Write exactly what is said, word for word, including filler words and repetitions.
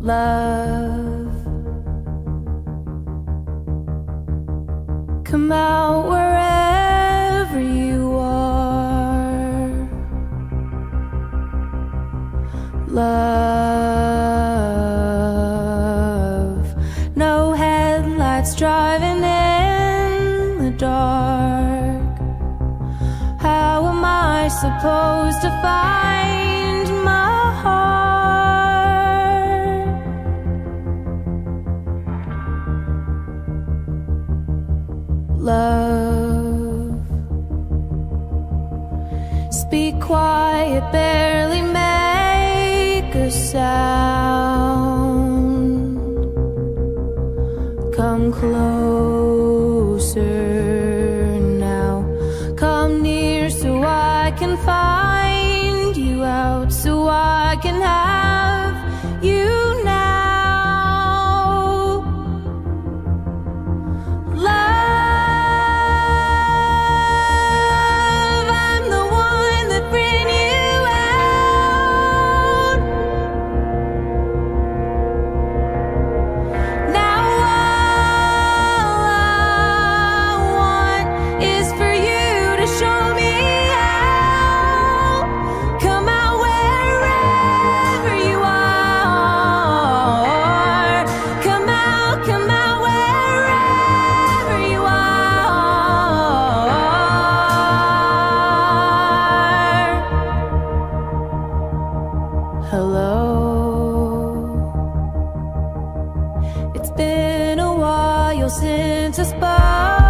love. Come out wherever you are. Love. No headlights driving in the dark. How am I supposed to find my heart? Love. Speak quiet, barely make a sound. Come closer now. Come near so I can find you out, so I can have you now. Love, I'm the one that bring you out. Now all I want is for you to show me how. Come out wherever you are. Come out, come out wherever you are. Hello. It's been a while since I spoke.